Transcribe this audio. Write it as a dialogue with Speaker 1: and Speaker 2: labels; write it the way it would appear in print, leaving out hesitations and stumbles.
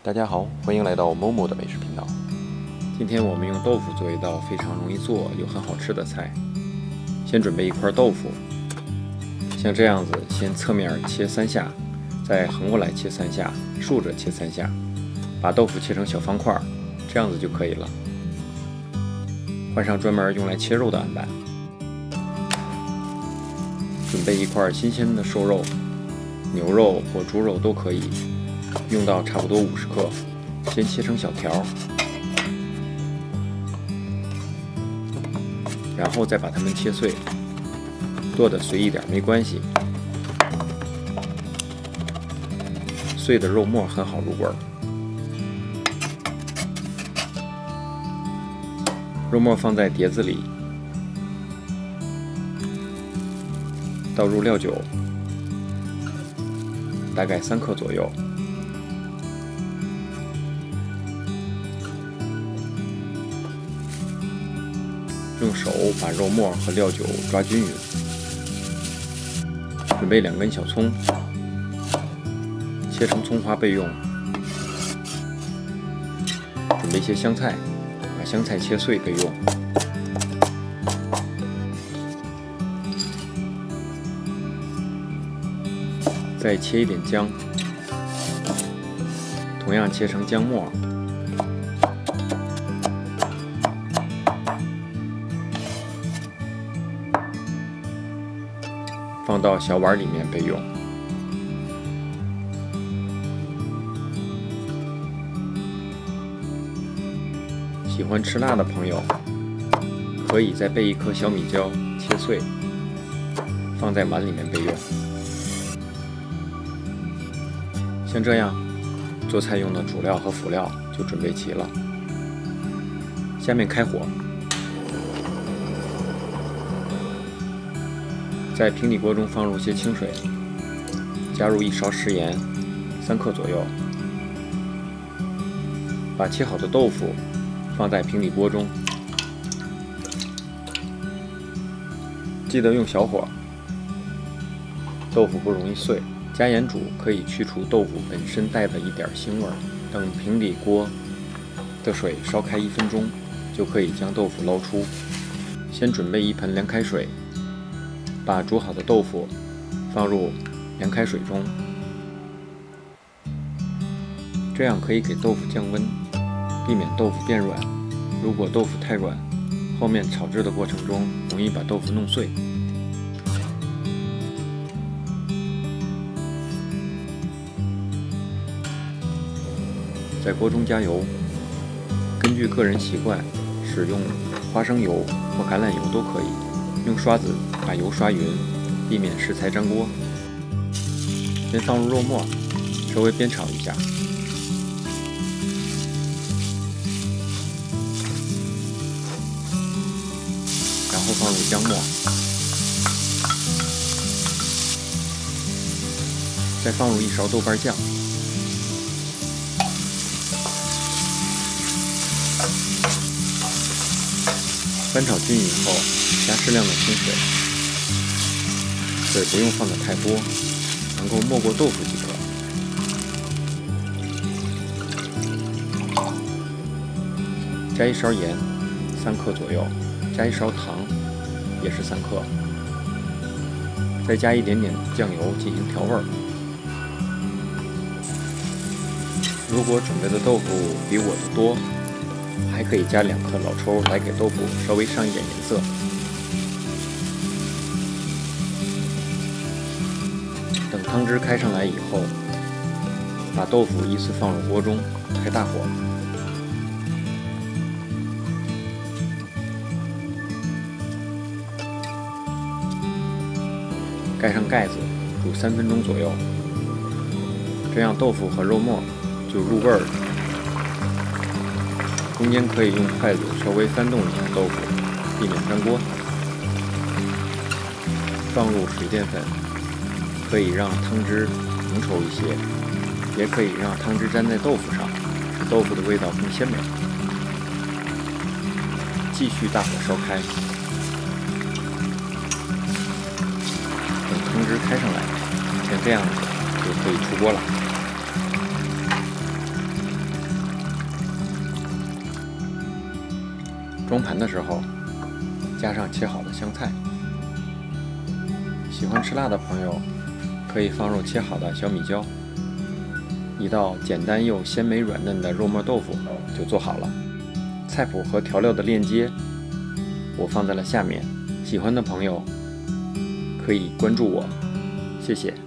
Speaker 1: 大家好，欢迎来到 Momo 的美食频道。今天我们用豆腐做一道非常容易做又很好吃的菜。先准备一块豆腐，像这样子，先侧面切3下，再横过来切3下，竖着切3下，把豆腐切成小方块，这样子就可以了。换上专门用来切肉的案板，准备一块新鲜的瘦肉，牛肉或猪肉都可以。用到差不多50克，先切成小条，然后再把它们切碎，剁得碎一点没关系。碎的肉末很好入味儿。肉末放在碟子里，倒入料酒，大概3克左右。用手把肉末和料酒抓均匀。准备2根小葱，切成葱花备用。准备些香菜，把香菜切碎备用。再切一点姜，同样切成姜末。放到小碗里面备用。喜欢吃辣的朋友，可以再备1颗小米椒，切碎，放在碗里面备用。像这样，做菜用的主料和辅料就准备齐了。下面开火。在平底锅中放入些清水，加入1勺食盐，3克左右。把切好的豆腐放在平底锅中，记得用小火，豆腐不容易碎。加盐煮可以去除豆腐本身带的一点腥味儿。等平底锅的水烧开1分钟，就可以将豆腐捞出。先准备1盆凉开水。把煮好的豆腐放入凉开水中，这样可以给豆腐降温，避免豆腐变软。如果豆腐太软，后面炒制的过程中容易把豆腐弄碎。在锅中加油，根据个人习惯，使用花生油或橄榄油都可以。用刷子把油刷匀，避免食材粘锅。先放入肉末，稍微煸炒一下，然后放入姜末，再放入1勺豆瓣酱，翻炒均匀后，加适量的清水，水不用放得太多，能够没过豆腐即可。加1勺盐，3克左右，加1勺糖，也是3克，再加一点点酱油进行调味儿。如果准备的豆腐比我的多，还可以加2颗老抽来给豆腐稍微上一点颜色。等汤汁开上来以后，把豆腐依次放入锅中，开大火。盖上盖子，煮3分钟左右，这样豆腐和肉末就入味儿了。中间可以用筷子稍微翻动一下豆腐，避免粘锅。放入水淀粉，可以让汤汁浓稠一些，也可以让汤汁粘在豆腐上，使豆腐的味道更鲜美。继续大火烧开，等汤汁开上来，像这样子就可以出锅了。 装盘的时候加上切好的香菜。喜欢吃辣的朋友可以放入切好的小米椒。一道简单又鲜美软嫩的肉末豆腐就做好了。菜谱和调料的链接我放在了下面，喜欢的朋友可以关注我，谢谢。